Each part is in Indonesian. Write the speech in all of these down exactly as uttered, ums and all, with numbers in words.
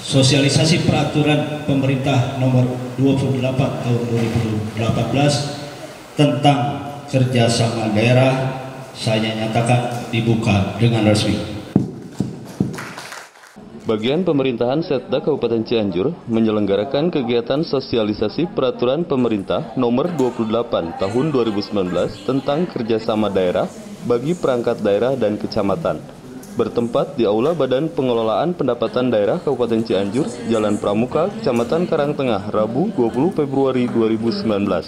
sosialisasi peraturan pemerintah nomor dua puluh delapan tahun dua ribu delapan belas tentang kerjasama daerah saya nyatakan dibuka dengan resmi. Bagian pemerintahan Setda Kabupaten Cianjur menyelenggarakan kegiatan sosialisasi peraturan pemerintah nomor dua puluh delapan tahun dua ribu sembilan belas tentang kerjasama daerah bagi perangkat daerah dan kecamatan, bertempat di Aula Badan Pengelolaan Pendapatan Daerah Kabupaten Cianjur, Jalan Pramuka, Kecamatan Karangtengah, Rabu dua puluh Februari dua ribu sembilan belas.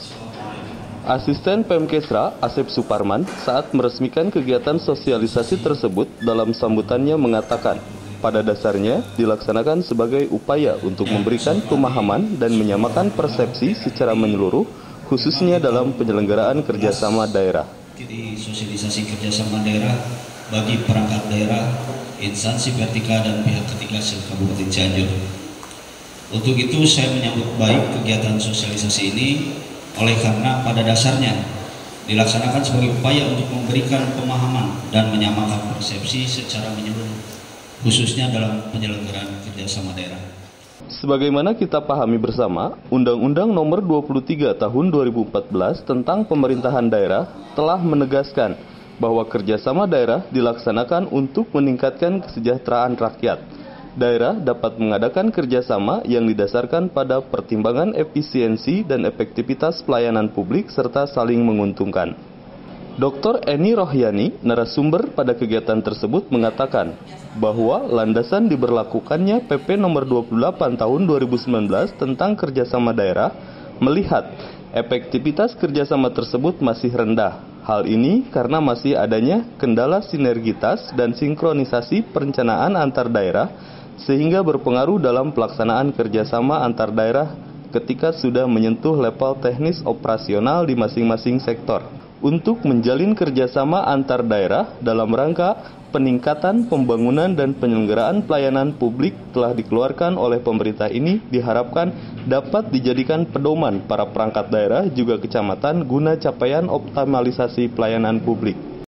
Asisten Pemkesra Asep Suparman saat meresmikan kegiatan sosialisasi tersebut dalam sambutannya mengatakan, pada dasarnya dilaksanakan sebagai upaya untuk memberikan pemahaman dan menyamakan persepsi secara menyeluruh, khususnya dalam penyelenggaraan kerjasama daerah. Jadi sosialisasi kerjasama daerah bagi perangkat daerah, instansi vertikal dan pihak ketiga Kabupaten Cianjur. Untuk itu saya menyambut baik kegiatan sosialisasi ini, oleh karena pada dasarnya dilaksanakan sebagai upaya untuk memberikan pemahaman dan menyamakan persepsi secara menyeluruh, khususnya dalam penyelenggaraan kerjasama daerah. Sebagaimana kita pahami bersama, Undang-Undang Nomor dua puluh tiga Tahun dua ribu empat belas tentang pemerintahan daerah telah menegaskan bahwa kerjasama daerah dilaksanakan untuk meningkatkan kesejahteraan rakyat. Daerah dapat mengadakan kerjasama yang didasarkan pada pertimbangan efisiensi dan efektivitas pelayanan publik serta saling menguntungkan. Doktor Eni Rohyani, narasumber pada kegiatan tersebut, mengatakan bahwa landasan diberlakukannya P P nomor dua puluh delapan tahun dua ribu sembilan belas tentang kerjasama daerah melihat efektivitas kerjasama tersebut masih rendah. Hal ini karena masih adanya kendala sinergitas dan sinkronisasi perencanaan antar daerah sehingga berpengaruh dalam pelaksanaan kerjasama antar daerah ketika sudah menyentuh level teknis operasional di masing-masing sektor. Untuk menjalin kerjasama antar daerah dalam rangka peningkatan pembangunan dan penyelenggaraan pelayanan publik telah dikeluarkan oleh pemerintah ini diharapkan dapat dijadikan pedoman para perangkat daerah juga kecamatan guna capaian optimalisasi pelayanan publik.